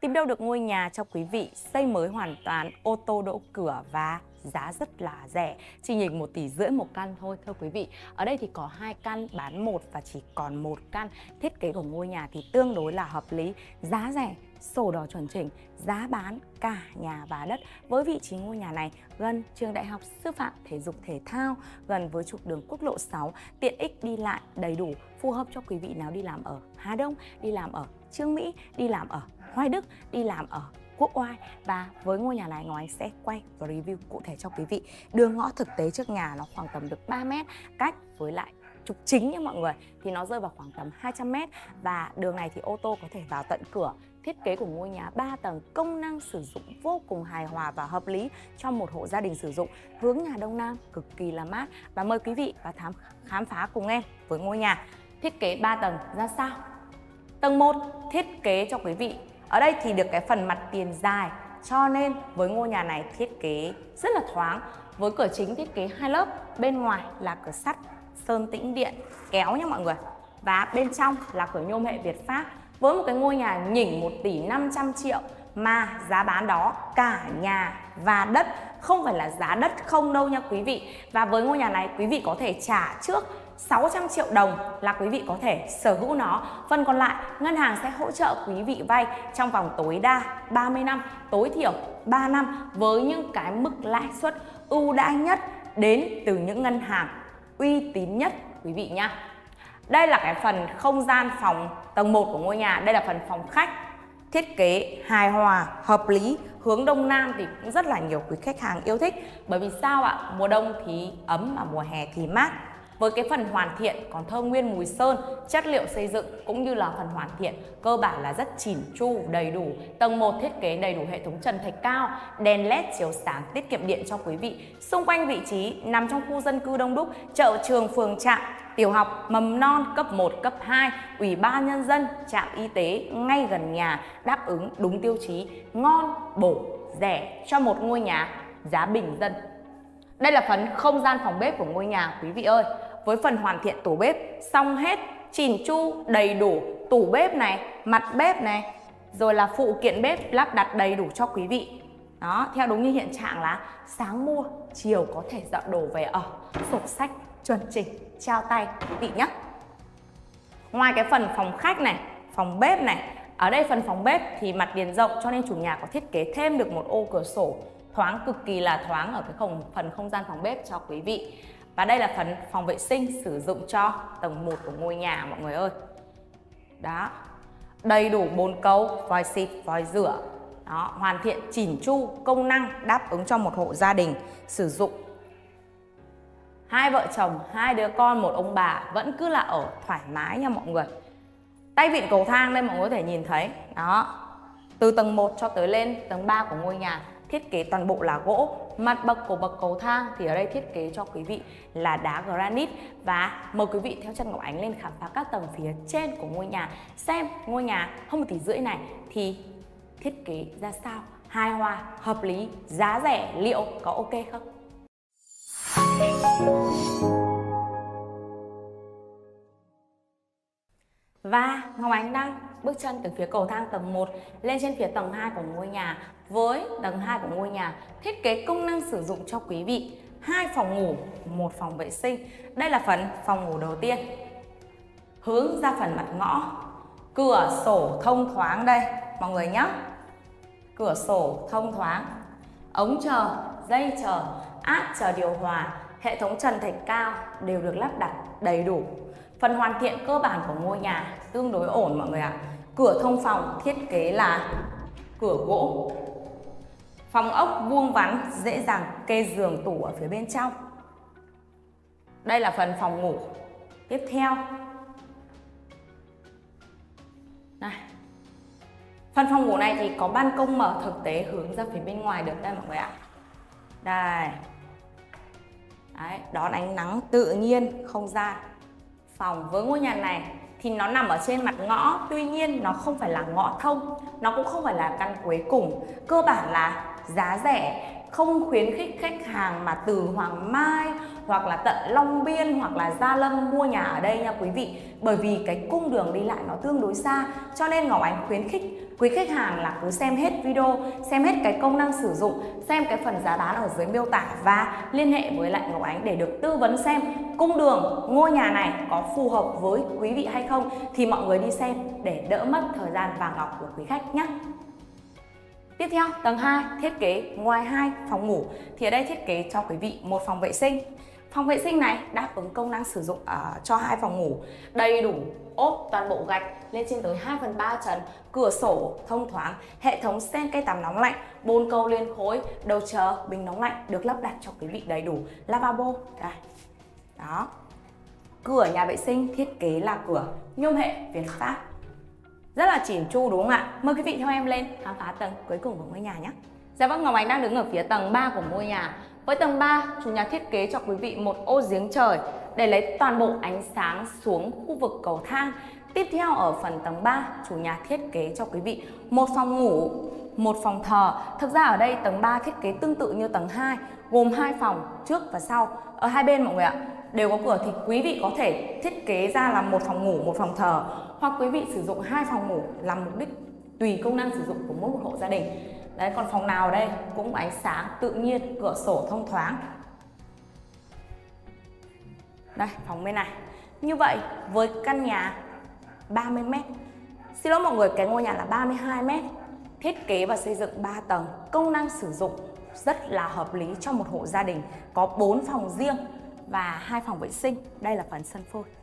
Tìm đâu được ngôi nhà cho quý vị xây mới hoàn toàn, ô tô đỗ cửa và giá rất là rẻ, chỉ nhỉnh 1,5 tỷ một căn thôi thưa quý vị. Ở đây thì có 2 căn bán 1 và chỉ còn 1 căn. Thiết kế của ngôi nhà thì tương đối là hợp lý, giá rẻ, sổ đỏ chuẩn chỉnh, giá bán cả nhà và đất. Với vị trí ngôi nhà này gần trường đại học sư phạm thể dục thể thao, gần với trục đường quốc lộ 6, tiện ích đi lại đầy đủ, phù hợp cho quý vị nào đi làm ở Hà Đông, đi làm ở Trương Mỹ, đi làm ở Hoài Đức, đi làm ở Quốc Oai. Và với ngôi nhà này Ngọc Ánh sẽ quay và review cụ thể cho quý vị. Đường ngõ thực tế trước nhà nó khoảng tầm được 3 mét, cách với lại trục chính nha mọi người thì nó rơi vào khoảng tầm 200 mét. Và đường này thì ô tô có thể vào tận cửa. Thiết kế của ngôi nhà 3 tầng, công năng sử dụng vô cùng hài hòa và hợp lý cho một hộ gia đình sử dụng. Hướng nhà Đông Nam cực kỳ là mát. Và mời quý vị vào khám phá cùng em với ngôi nhà thiết kế 3 tầng ra sao. Tầng 1 thiết kế cho quý vị. Ở đây thì được cái phần mặt tiền dài, cho nên với ngôi nhà này thiết kế rất là thoáng. Với cửa chính thiết kế 2 lớp, bên ngoài là cửa sắt sơn tĩnh điện kéo nha mọi người. Và bên trong là cửa nhôm hệ Việt Pháp. Với một cái ngôi nhà nhỉnh 1,5 tỷ mà giá bán đó cả nhà và đất, không phải là giá đất không đâu nha quý vị. Và với ngôi nhà này quý vị có thể trả trước 600 triệu đồng là quý vị có thể sở hữu nó. Phần còn lại ngân hàng sẽ hỗ trợ quý vị vay trong vòng tối đa 30 năm, tối thiểu 3 năm với những cái mức lãi suất ưu đãi nhất đến từ những ngân hàng uy tín nhất quý vị nhá. Đây là cái phần không gian phòng tầng 1 của ngôi nhà. Đây là phần phòng khách. Thiết kế hài hòa, hợp lý, hướng Đông Nam thì cũng rất là nhiều quý khách hàng yêu thích. Bởi vì sao ạ? Mùa đông thì ấm mà mùa hè thì mát. Với cái phần hoàn thiện còn thơm nguyên mùi sơn, chất liệu xây dựng cũng như là phần hoàn thiện cơ bản là rất chỉn chu, đầy đủ. Tầng 1 thiết kế đầy đủ hệ thống trần thạch cao, đèn led chiếu sáng tiết kiệm điện cho quý vị. Xung quanh vị trí nằm trong khu dân cư đông đúc, chợ trường phường trạm, tiểu học, mầm non, cấp 1, cấp 2, ủy ban nhân dân, trạm y tế ngay gần nhà, đáp ứng đúng tiêu chí ngon, bổ, rẻ cho một ngôi nhà giá bình dân. Đây là phần không gian phòng bếp của ngôi nhà quý vị ơi. Với phần hoàn thiện tủ bếp xong hết, chỉn chu, đầy đủ, tủ bếp này, mặt bếp này, rồi là phụ kiện bếp lắp đặt đầy đủ cho quý vị. Đó, theo đúng như hiện trạng là sáng mua, chiều có thể dọn đồ về ở, sổ sách chuẩn chỉnh, trao tay quý vị nhé. Ngoài cái phần phòng khách này, phòng bếp này, ở đây phần phòng bếp thì mặt tiền rộng cho nên chủ nhà có thiết kế thêm được một ô cửa sổ thoáng, cực kỳ là thoáng ở cái phần không gian phòng bếp cho quý vị. Và đây là phần phòng vệ sinh sử dụng cho tầng 1 của ngôi nhà mọi người ơi. Đó, đầy đủ bồn cầu, vòi xịt, vòi rửa. Đó, hoàn thiện chỉn chu, công năng đáp ứng cho một hộ gia đình sử dụng. Hai vợ chồng, 2 đứa con, 1 ông bà vẫn cứ là ở thoải mái nha mọi người. Tay vịn cầu thang đây mọi người có thể nhìn thấy. Đó, từ tầng 1 cho tới lên tầng 3 của ngôi nhà thiết kế toàn bộ là gỗ. Mặt bậc của bậc cầu thang thì ở đây thiết kế cho quý vị là đá granite. Và mời quý vị theo chân Ngọc Ánh lên khám phá các tầng phía trên của ngôi nhà, xem ngôi nhà hơn 1,5 tỷ này thì thiết kế ra sao, hài hòa, hợp lý, giá rẻ, liệu có ok không? Và Ngọc Ánh đang bước chân từ phía cầu thang tầng 1 lên trên phía tầng 2 của ngôi nhà. Với tầng 2 của ngôi nhà thiết kế công năng sử dụng cho quý vị 2 phòng ngủ, 1 phòng vệ sinh. Đây là phần phòng ngủ đầu tiên, hướng ra phần mặt ngõ. Cửa sổ thông thoáng đây mọi người nhé. Cửa sổ thông thoáng, ống chờ, dây chờ, áp chờ điều hòa, hệ thống trần thạch cao đều được lắp đặt đầy đủ. Phần hoàn thiện cơ bản của ngôi nhà tương đối ổn mọi người ạ. Cửa thông phòng thiết kế là cửa gỗ. Phòng ốc vuông vắn, dễ dàng kê giường tủ ở phía bên trong. Đây là phần phòng ngủ tiếp theo. Này, phần phòng ngủ này thì có ban công mở thực tế hướng ra phía bên ngoài được đây mọi người ạ. Đây. Đấy, đón ánh nắng tự nhiên không gian. Phòng với ngôi nhà này thì nó nằm ở trên mặt ngõ, tuy nhiên nó không phải là ngõ thông, nó cũng không phải là căn cuối cùng. Cơ bản là giá rẻ, không khuyến khích khách hàng mà từ Hoàng Mai hoặc là tận Long Biên hoặc là Gia Lâm mua nhà ở đây nha quý vị. Bởi vì cái cung đường đi lại nó tương đối xa, cho nên Ngọc Ánh khuyến khích Quý khách hàng là cứ xem hết video, xem hết cái công năng sử dụng, xem cái phần giá bán ở dưới miêu tả và liên hệ với lại Ngọc Ánh để được tư vấn xem cung đường ngôi nhà này có phù hợp với quý vị hay không, thì mọi người đi xem để đỡ mất thời gian vàng ngọc của quý khách nhé. Tiếp theo, tầng 2 thiết kế ngoài 2 phòng ngủ thì ở đây thiết kế cho quý vị một phòng vệ sinh. Phòng vệ sinh này đáp ứng công năng sử dụng cho 2 phòng ngủ, đầy đủ ốp toàn bộ gạch lên trên tới 2/3 trần, cửa sổ thông thoáng, hệ thống sen cây tắm nóng lạnh, bồn cầu liên khối, đầu chờ, bình nóng lạnh được lắp đặt cho quý vị đầy đủ, lavabo đây. Đó. Cửa nhà vệ sinh thiết kế là cửa nhôm hệ Việt Pháp. Rất là chỉn chu đúng không ạ? Mời quý vị theo em lên khám phá tầng cuối cùng của ngôi nhà nhé. Dạ vâng, Ngọc Ánh đang đứng ở phía tầng 3 của ngôi nhà. Với tầng 3, chủ nhà thiết kế cho quý vị một ô giếng trời để lấy toàn bộ ánh sáng xuống khu vực cầu thang. Tiếp theo ở phần tầng 3, chủ nhà thiết kế cho quý vị một phòng ngủ, một phòng thờ. Thực ra ở đây tầng 3 thiết kế tương tự như tầng 2, gồm 2 phòng trước và sau. Ở hai bên mọi người ạ, đều có cửa thì quý vị có thể thiết kế ra là một phòng ngủ, một phòng thờ, hoặc quý vị sử dụng 2 phòng ngủ làm mục đích tùy công năng sử dụng của mỗi một hộ gia đình. Đấy, còn phòng nào ở đây cũng có ánh sáng tự nhiên, cửa sổ thông thoáng. Đây, phòng bên này. Như vậy với căn nhà 30m, xin lỗi mọi người, cái ngôi nhà là 32m, thiết kế và xây dựng 3 tầng, công năng sử dụng rất là hợp lý cho một hộ gia đình, có 4 phòng riêng và 2 phòng vệ sinh. Đây là phần sân phơi.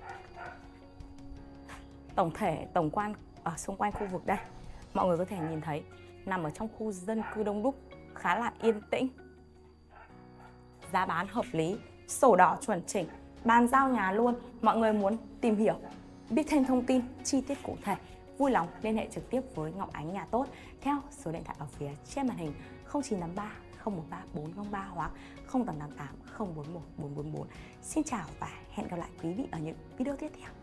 Tổng quan ở xung quanh khu vực đây, mọi người có thể nhìn thấy nằm ở trong khu dân cư đông đúc, khá là yên tĩnh. Giá bán hợp lý, sổ đỏ chuẩn chỉnh, bàn giao nhà luôn. Mọi người muốn tìm hiểu, biết thêm thông tin chi tiết cụ thể, vui lòng liên hệ trực tiếp với Ngọc Ánh Nhà Tốt theo số điện thoại ở phía trên màn hình 0983 013 403 hoặc 0888 041 444. Xin chào và hẹn gặp lại quý vị ở những video tiếp theo.